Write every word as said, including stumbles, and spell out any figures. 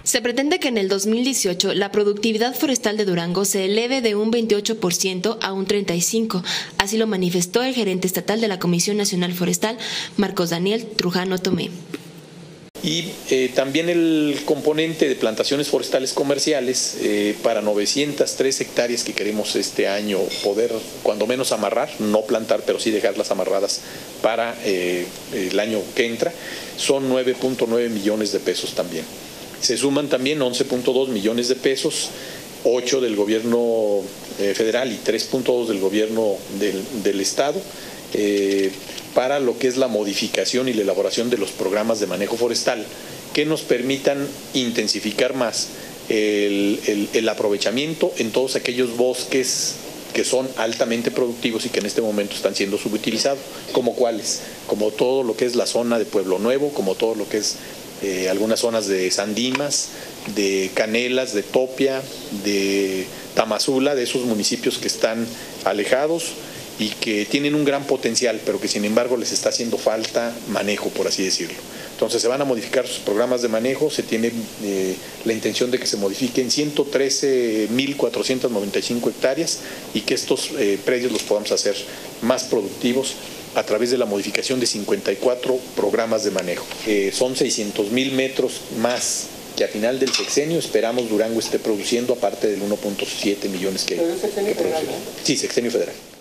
Se pretende que en el dos mil dieciocho la productividad forestal de Durango se eleve de un veintiocho por ciento a un treinta y cinco por ciento, así lo manifestó el gerente estatal de la Comisión Nacional Forestal, Marcos Daniel Trujano Tomé. Y eh, también el componente de plantaciones forestales comerciales eh, para novecientas tres hectáreas que queremos este año poder cuando menos amarrar, no plantar, pero sí dejarlas amarradas para eh, el año que entra, son nueve punto nueve millones de pesos también. Se suman también once punto dos millones de pesos, ocho del gobierno eh, federal y tres punto dos del gobierno del, del estado, eh, para lo que es la modificación y la elaboración de los programas de manejo forestal que nos permitan intensificar más el, el, el aprovechamiento en todos aquellos bosques que son altamente productivos y que en este momento están siendo subutilizados, como cuáles, como todo lo que es la zona de Pueblo Nuevo, como todo lo que es eh, algunas zonas de Sandimas, de Canelas, de Topia, de Tamazula, de esos municipios que están alejados y que tienen un gran potencial, pero que sin embargo les está haciendo falta manejo, por así decirlo. Entonces se van a modificar sus programas de manejo, se tiene eh, la intención de que se modifiquen ciento trece mil cuatrocientas noventa y cinco hectáreas y que estos eh, predios los podamos hacer más productivos a través de la modificación de cincuenta y cuatro programas de manejo. Eh, son seiscientos mil metros más que a final del sexenio esperamos Durango esté produciendo, aparte del uno punto siete millones que, que produce. Sí, sexenio federal.